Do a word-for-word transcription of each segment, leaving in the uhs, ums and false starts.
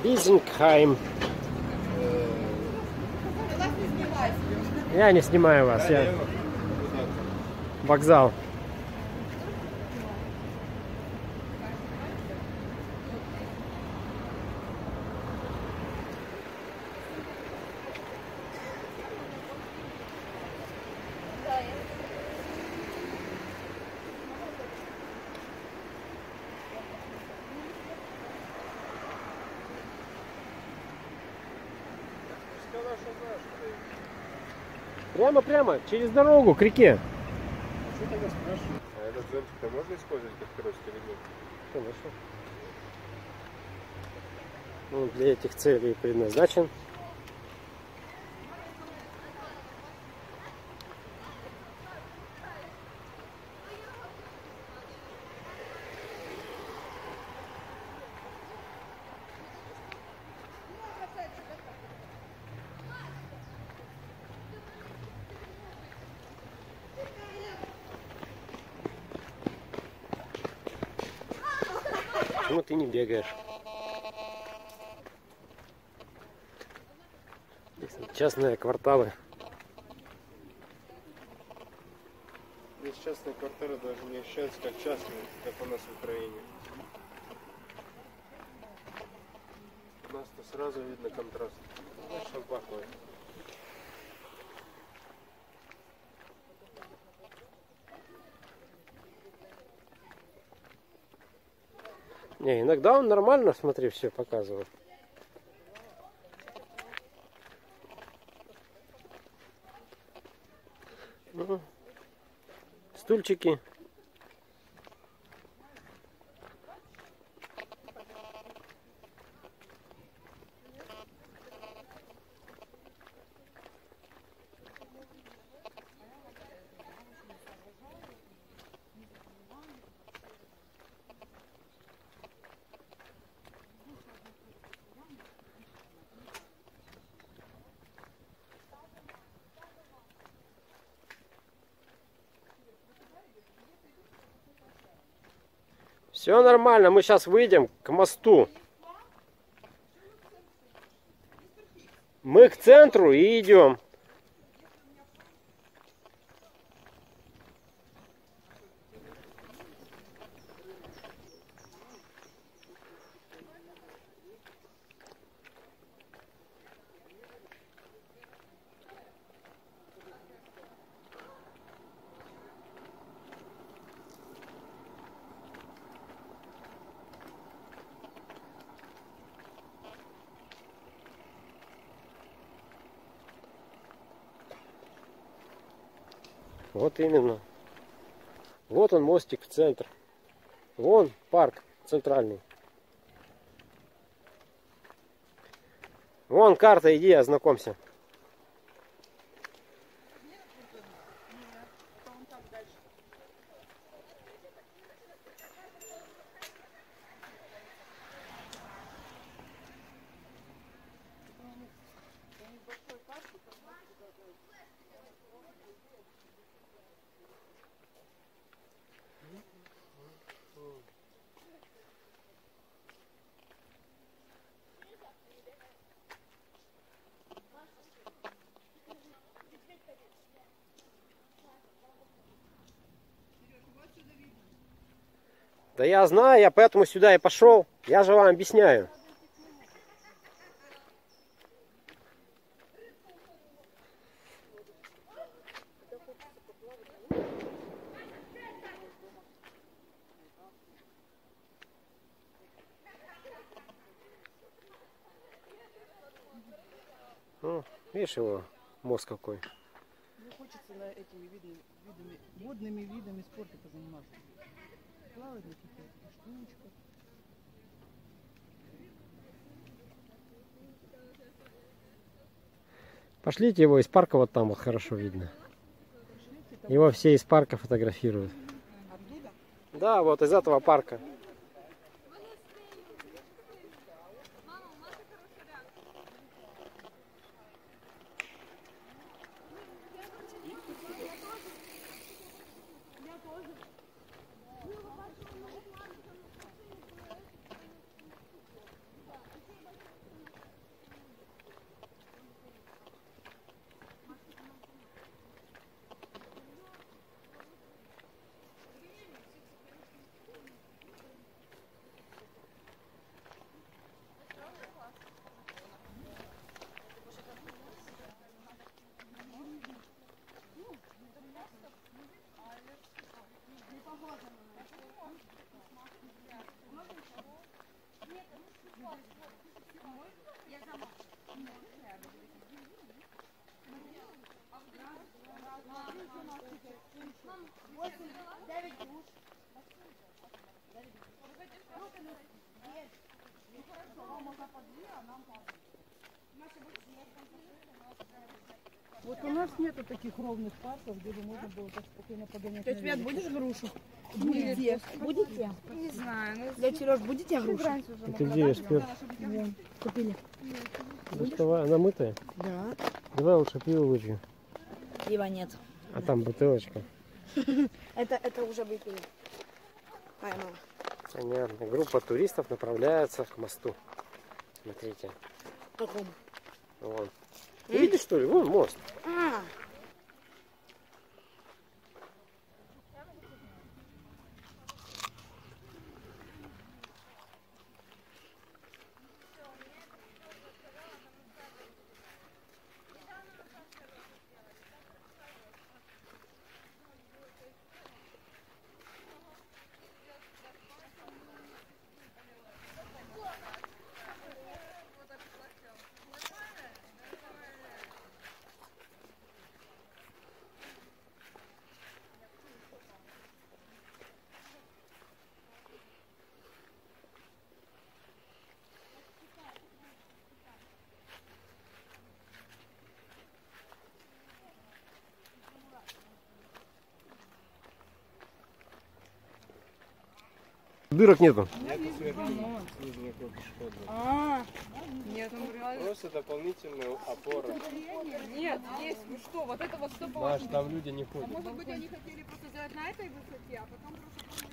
Бизингхайм. Я не снимаю вас, я... Вокзал. Прямо-прямо, через дорогу, к реке. Что тогда спрашиваю? А этот зонтик-то можно использовать как трость или нет? Конечно. Он для этих целей предназначен. Почему ты не бегаешь? Частные кварталы. Здесь частные квартиры даже не ощущаются как частные, как у нас в Украине. У нас-то сразу видно контраст. Знаешь, шампаховый. Не, иногда он нормально, смотри, все показывает. Ну, стульчики. Все нормально, мы сейчас выйдем к мосту. Мы к центру и идем. Вот именно. Вот он, мостик в центр. Вон парк центральный. Вон карта, иди, ознакомься. Да я знаю, я поэтому сюда и пошел. Я же вам объясняю. Ну, видишь его, мозг какой. Мне хочется на этими видами, видами, водными видами спорта позаниматься. Плавать на каких-то штучках. Пошлите его из парка, вот там вот хорошо видно. Его все из парка фотографируют. Оттуда? Да, вот из этого парка. Вот у нас нету таких ровных парков, где бы можно было так спокойно погонять. Тетя Свет, будешь грушу? Будете? Будете? Не знаю. Ну, Дядя Сереж, будете грушу? Ты где эксперт? Вон, купили. Доставай, она мытая? Да. Давай лучше пиво выпьем. пива нет. А там бутылочка. Это, это уже выпили. Поймала. Понятно. Группа туристов направляется к мосту. Смотрите. Какому? Вон. Видишь, что ли? Вон мост. А, Дырок нету. а, нет, он реально. Просто дополнительная опора. Нет, есть, вы что, вот это вот сто Маш, там люди не ходят. Может быть, они хотели просто сделать на этой высоте, а потом просто...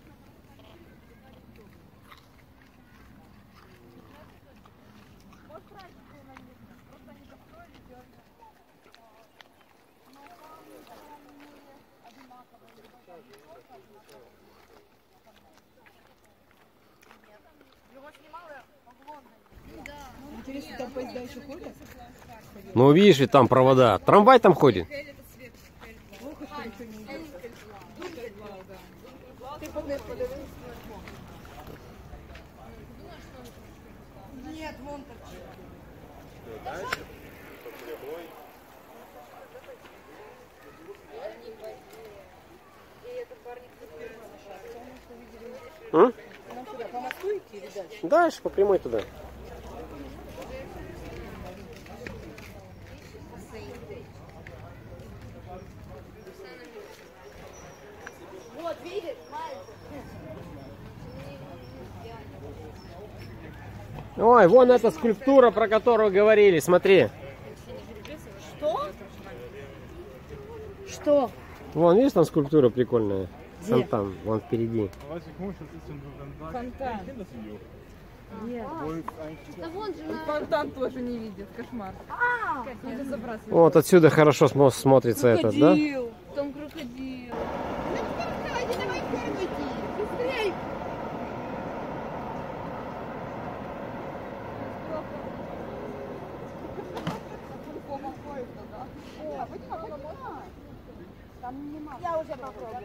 Интересно, там поезда еще ходят? Ну видишь, ведь там провода. Трамвай там ходит. Ты подожди, подожди. Нет, вон так. Дальше, по прямой. М? Нам сюда по мосту идти или дальше? Дальше по прямой туда. Вот, видишь, Ой, вон эта скульптура, про которую говорили. Смотри. Что? Что? Вон, видишь, там скульптура прикольная. Там, там, вон впереди. Фонтан. Нет. Фонтан тоже не видит, кошмар. А, надо забраться. Вот отсюда хорошо смо- смотрится этот, да? Там крокодил. Давайте, давай первый идти. Быстрей. Я уже попробовала.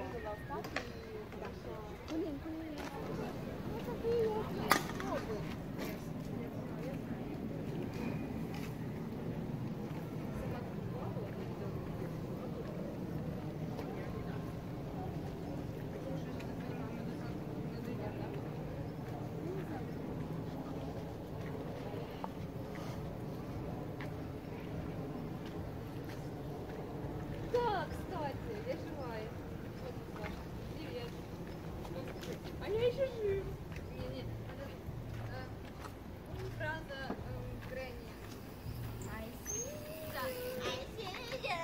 Да, кстати, я живая. Привет. А я еще жив. Не-не. Правда, Грэнни. I see you. Да, I see you.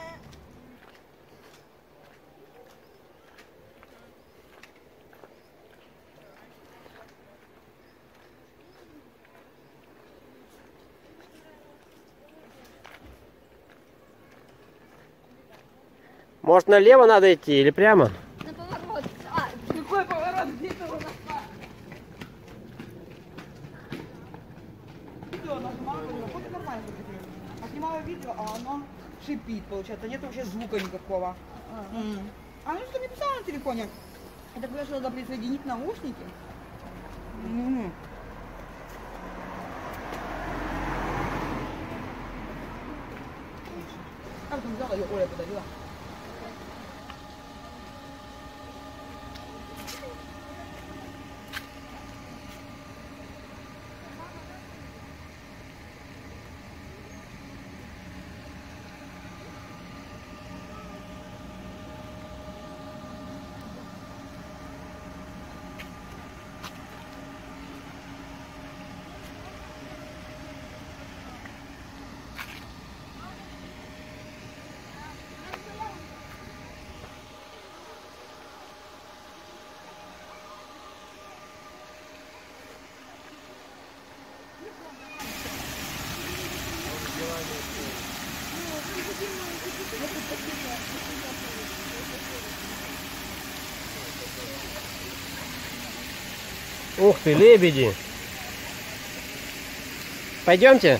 Может, налево надо идти или прямо? На поворот. А, Какой поворот? Где ты у нас? Видео нажимаю, вот нормально записываю. А снимаю видео, а оно шипит, получается. Нет вообще звука никакого. М. А ну что написала на телефоне? Это когда что надо присоединить наушники. М. Как там взяла, ее Оля подарила. Ух ты, лебеди. Пойдемте.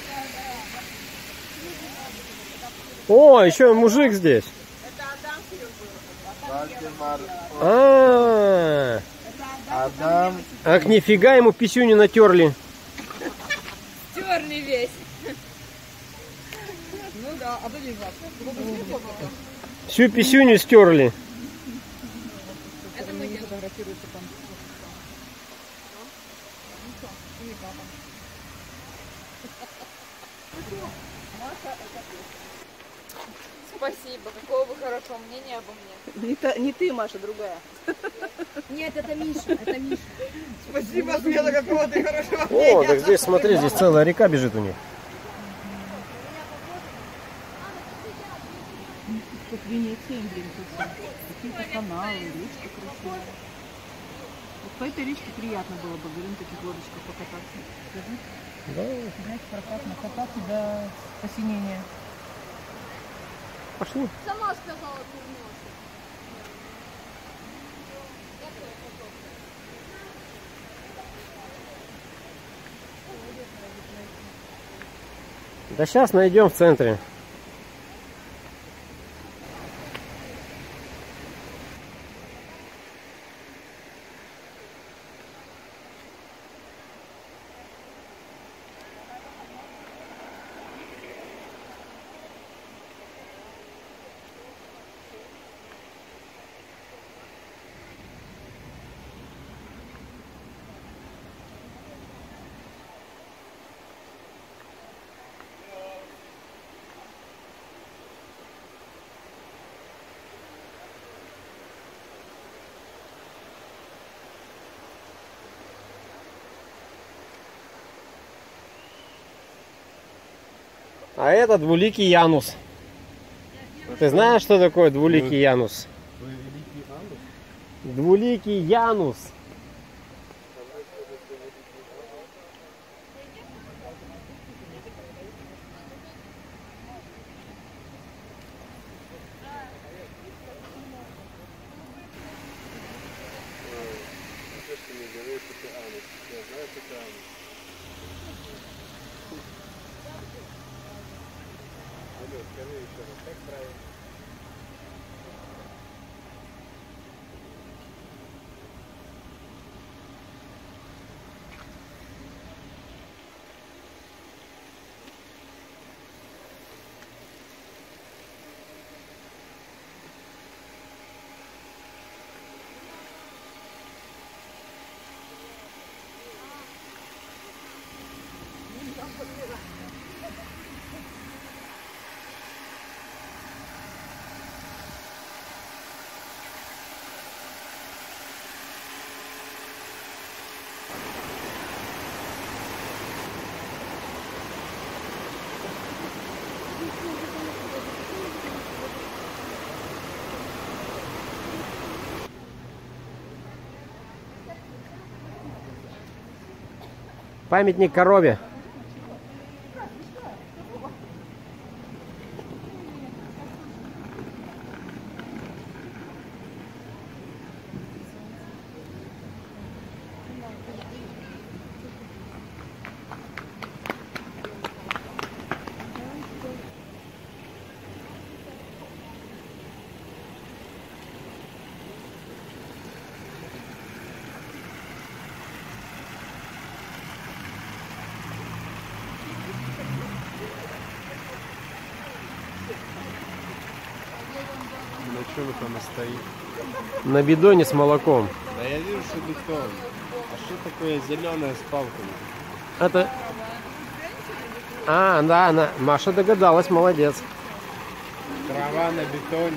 О, еще мужик здесь. А, Адам. ах, нифига ему писюню натерли. Стерли весь. Ну да, а то не знаю. Всю писюню стерли. Это мы делаем. Фотографируется там. Спасибо. Какого вы хорошего мнения обо мне. Не, та, не ты, Маша, другая. Нет, это Миша, это Миша. Спасибо, Света, какого ты хорошего О, мнения. так здесь, смотри, здесь целая река бежит у них. Тут Венеция, блин, тут какие-то каналы, речка красивая. Вот по этой речке приятно было бы, говорю, на таких лодочках покататься. Скажи. Да, Знаете, прокатно кататься до посинения. пошли. Сама сказала, вернулась. Да сейчас найдем в центре. А это двуликий Янус. Ты знаешь, что такое двуликий Янус? Двуликий Янус. Памятник корове. На чем это она стоит? На бидоне с молоком. Да я вижу, что бетон. А что такое зеленое с палками? Это... А, да, она... Маша догадалась, молодец. Трава на бетоне.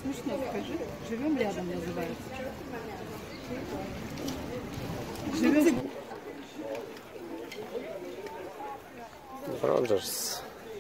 Смешно, скажи. Живем рядом, называется. Живем. Роджерс.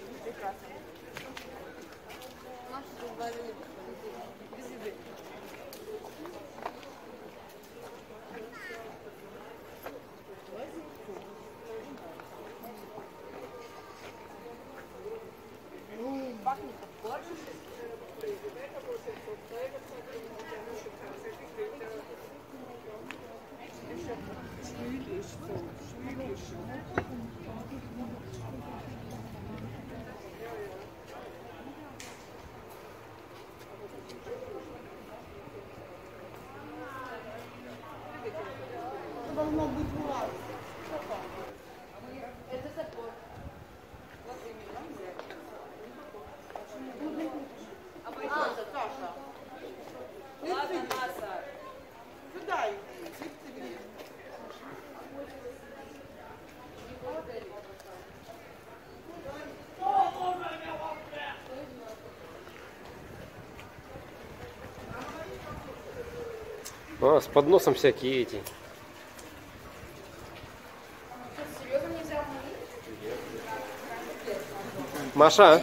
Должно быть у вас. А, Саша. Ладно, Наса. Сюда иди. Цыпцы бери. А, с подносом всякие эти. Маша.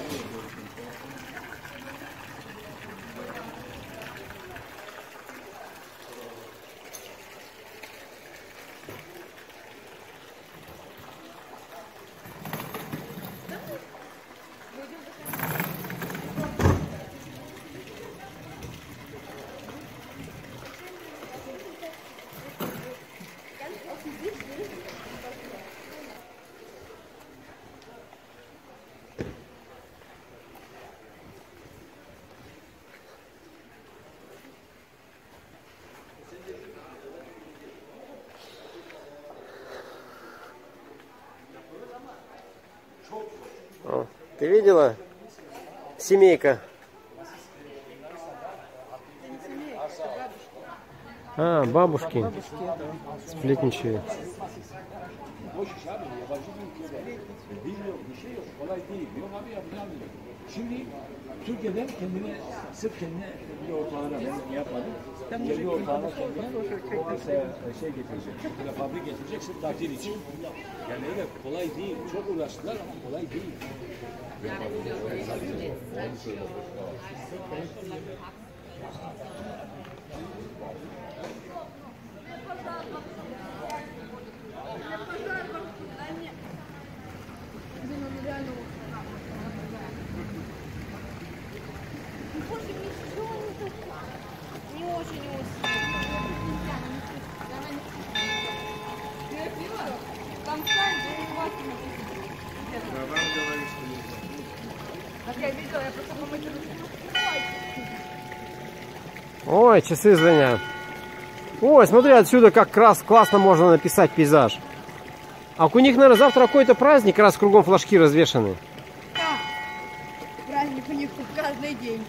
О, ты видела? Семейка. А, бабушки. Сплетничают. Şimdi Türkiye'den kendine, sırf kendine bir ortağına yapmadı. Kendi ortağına kendine o şey getirecek. Böyle fabrik getirecek sırf tatil için. Yani öyle kolay değil. Çok uğraştılar ama kolay değil. Не очень осень. Там сайт, где у вас Да, вам говорит, что нельзя. Так я видела, я просто помыть руки. Ой, часы звонят. Ой, смотри, отсюда как крас, классно можно написать пейзаж. А у них, наверное, завтра какой-то праздник, раз кругом флажки развешаны. Да. Праздник у них тут каждый день.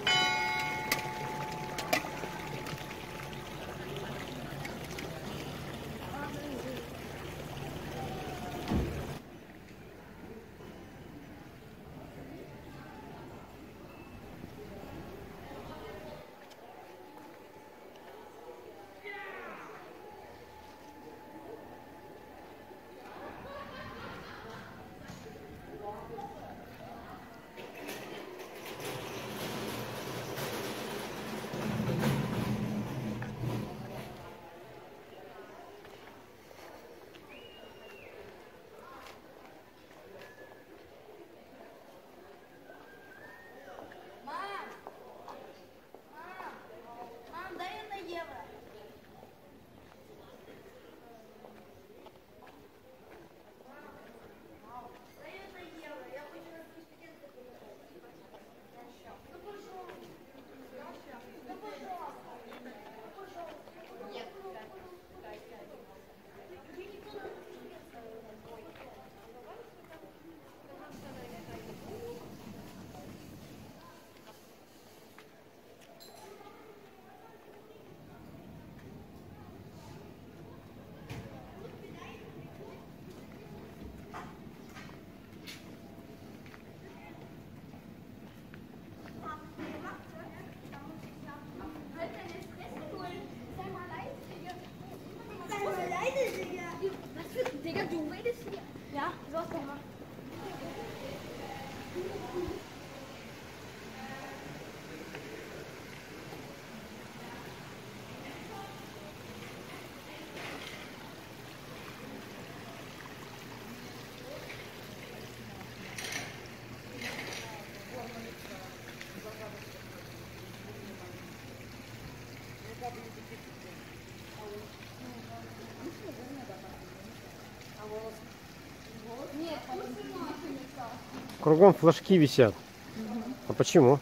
Кругом флажки висят. А почему?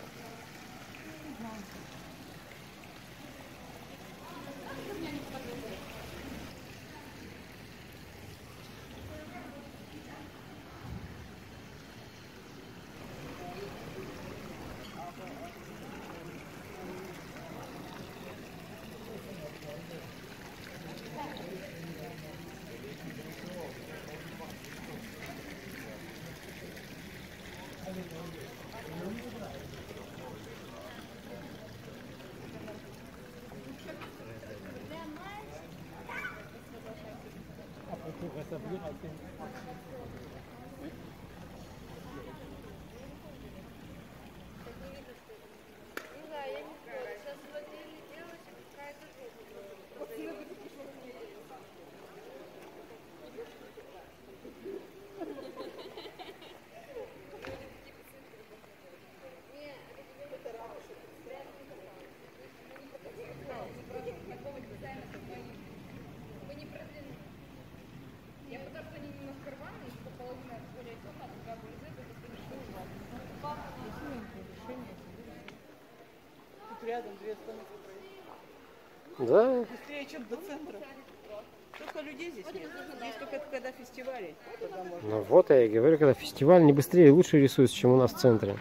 Рядом две остановки. Да. Быстрее, чем до центра. Только людей здесь нет. Здесь только когда фестивали. Тогда можно. Ну вот я и говорю, когда фестиваль не быстрее и лучше рисуется, чем у нас в центре.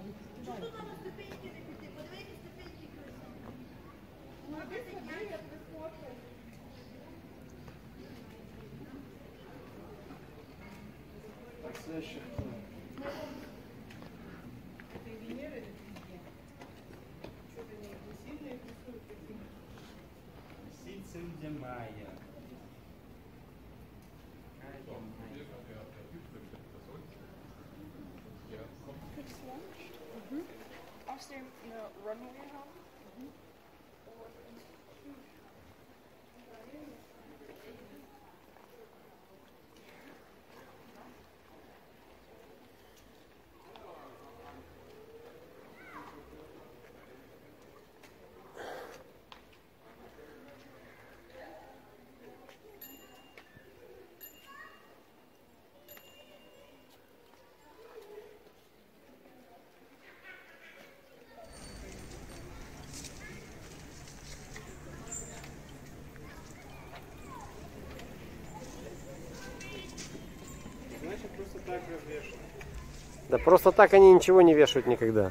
Значит, просто так развешено. Да просто так они ничего не вешают никогда.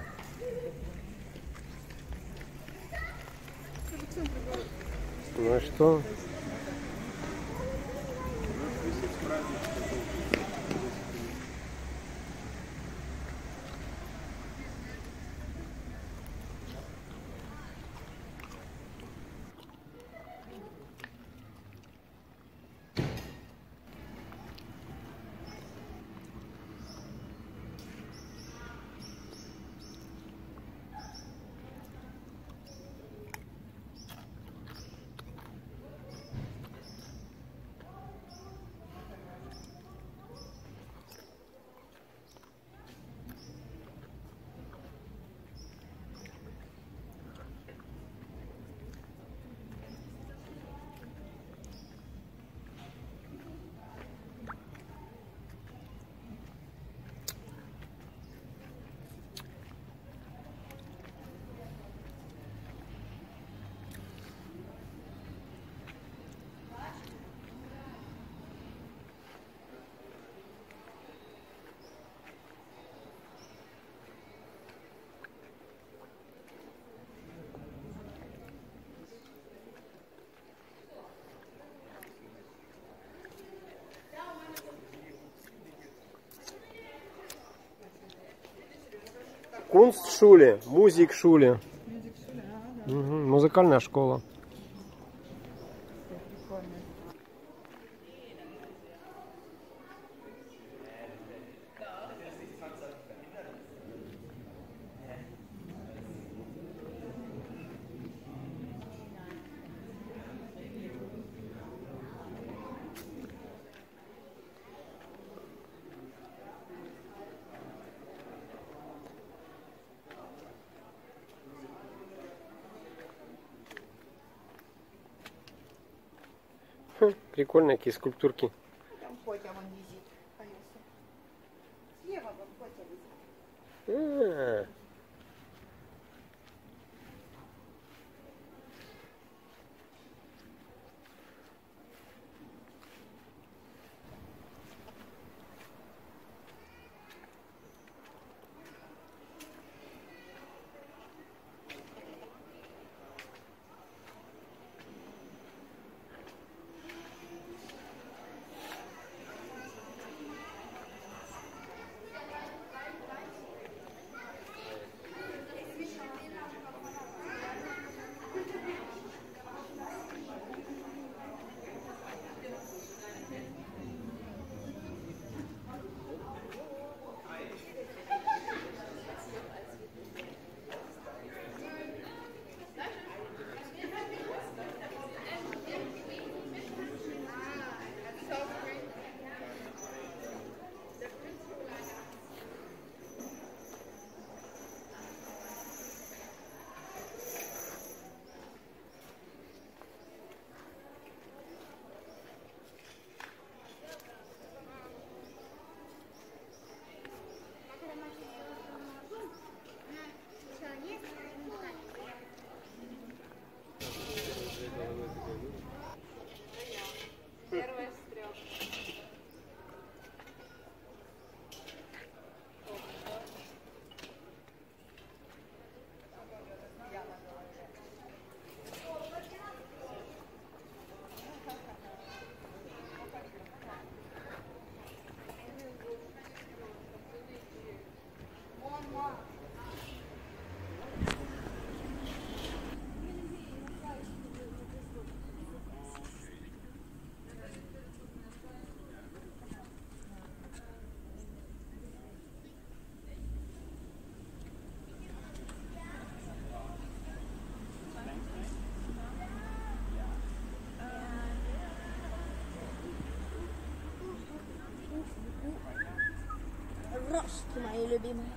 Ну и что? Кунстшуле, музик-шуле. Угу, музыкальная школа. Хм, прикольные какие скульптурки. Котя вон висит. Повесил. Слева вон Котя висит. А, Первая стрелка. Рожки мои любимые.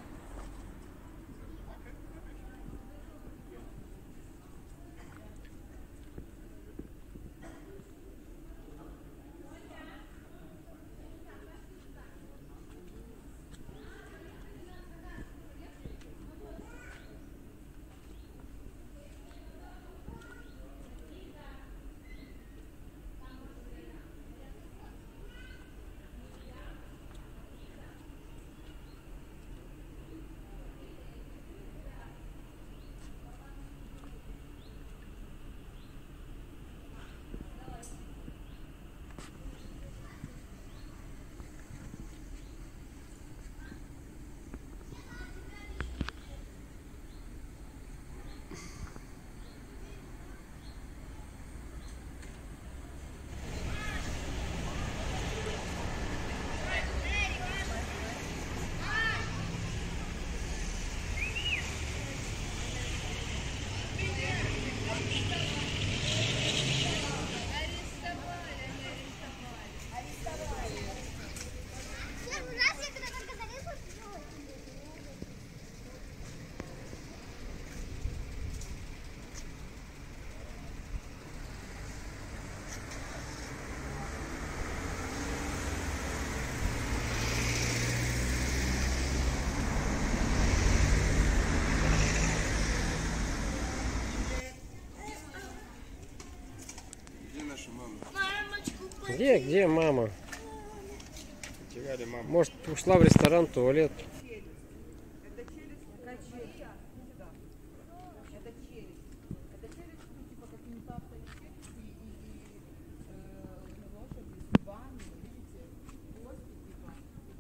Где, где мама? Потеряли маму. Может, ушла в ресторан, в туалет? Это челюсть, какая челюсть? Да. Это челюсть. Это челюсть, ну, типа, как имитация челюсти и, и э, лошади с зубами, видите? Кости, типа.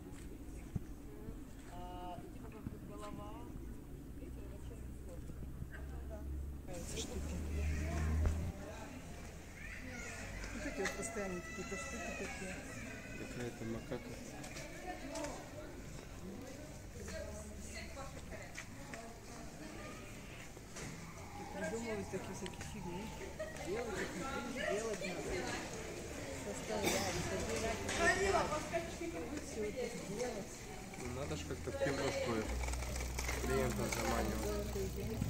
А, и, типа, как вот голова. Видите, это челюсть кошки. Да. Эти штуки. Вот такие вот постоянные какие-то штуки такие. Какая-то макака. Придумывают такие всякие фигни. Делать их не надо, делать надо. Составлять, собирать. Все это сделать. Ну, надо ж как-то в пивнушку клиента заманивать.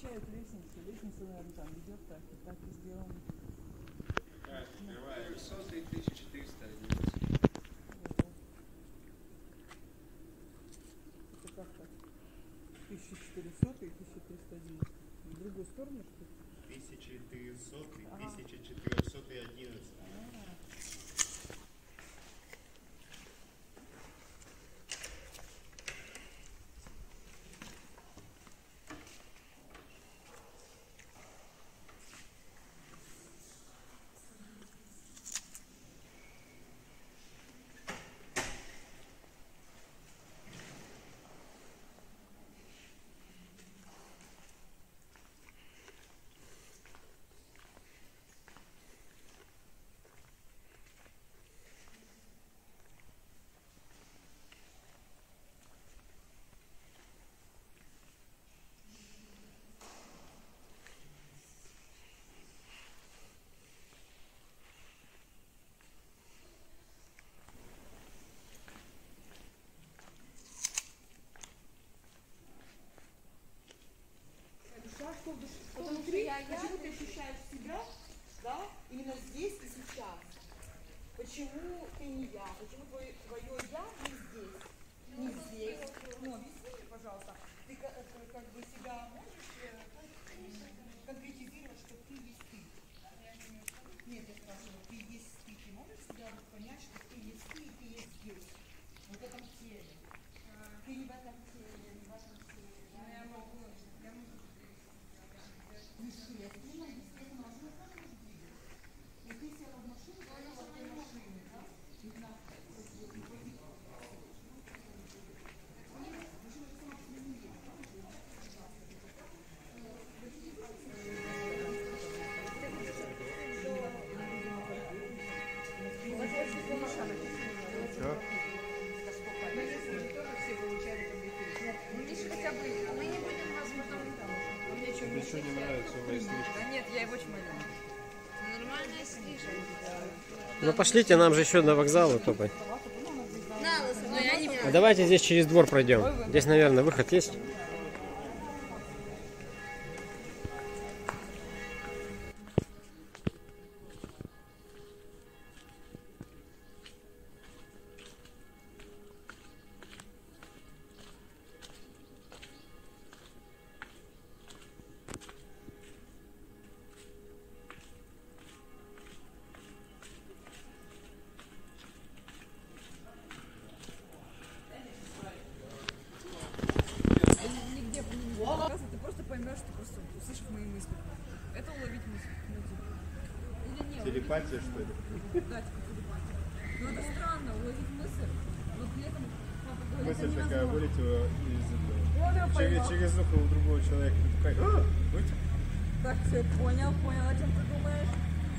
помещают лестницу. Лестница, наверное, там идет так, и так и сделано. тысяча четыреста Это как так? тысяча четыреста и тысяча триста одиннадцать. В другую сторону, что ли? тысяча триста и тысяча четыреста одиннадцать. Внутри, почему ты ощущаешь себя, да, именно здесь и сейчас? Почему ты не я? Почему твое, твое я не здесь? Не здесь. Ну, объясни мне, пожалуйста. Ты как, как бы себя можешь конкретизировать, что ты есть ты? Нет, я спрашиваю, ты есть ты. Ты можешь себя понять, что ты есть ты и ты есть здесь? В этом теле. Ты не в этом теле, не в этом теле. Да? Я могу, я могу. Естественно, естественно, машина тоже может двигаться. И ты села в машину, поехала в этой машине, да? Машина сама по себе не едет. Ничего не нравится, у меня слишком. Нет, я его очень люблю. Нормальная стрижка. Ну пошлите, нам же еще на вокзал топать. На лысо, но я не А буду. давайте здесь через двор пройдем. Здесь, наверное, выход есть. Нигде по ним не показывает, ты просто поймешь, ты просто услышишь мои мысли. Это уловить мысли. Ну, типа. Или нет? Телепатия, что ли? Да, типа телепатия. Но это странно, уловить мысль, но при этом папа говорит, Мысль это такая невозможно. вылетела из этого. Он её Через, поймал. через ухо у другого человека. Ты такая, а, вот. Так, все, понял, понял, о чем ты думаешь.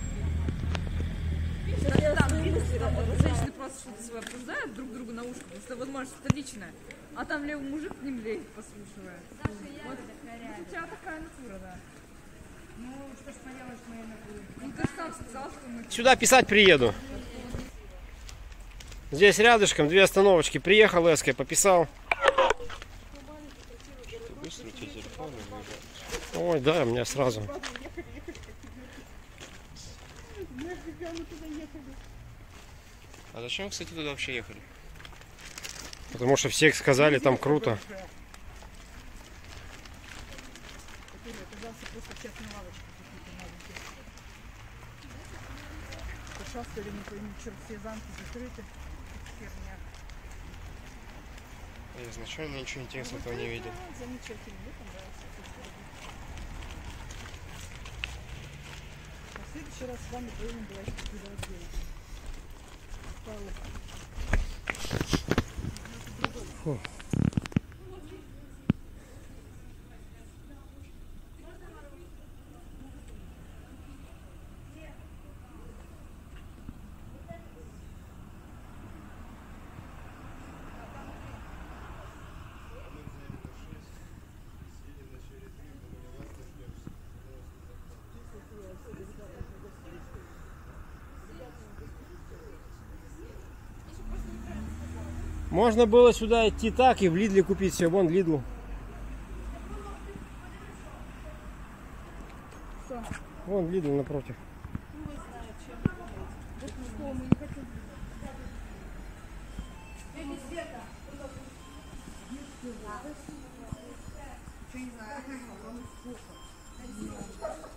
Видишь, там мысли, там вот женщины просто что-то свое обсуждают друг другу на ушко, потому что, возможно, что-то личное. А там левый мужик к ним лезет, послушивает. Вот, вот у тебя такая натура, да. Ну, что ж поделаешь, моя натура. Ну ты же сам сказал, что мы... Сюда писать приеду. Здесь рядышком две остановочки. Приехал эской, пописал. Ой, да, у меня сразу. А зачем, кстати, туда вообще ехали? Потому что все сказали, там круто. Оказался просто частная лавочка какие-то маленькие. Пошастали, не пойму, что все замки закрыты. Херня. Я изначально ничего интересного этого не видел. Замечательно, мне понравился. А в следующий раз с вами поедем гулять куда делать. Фу. Можно было сюда идти так и в Лидле купить все. Вон Лидл. Вон Лидл напротив. Что не знаю.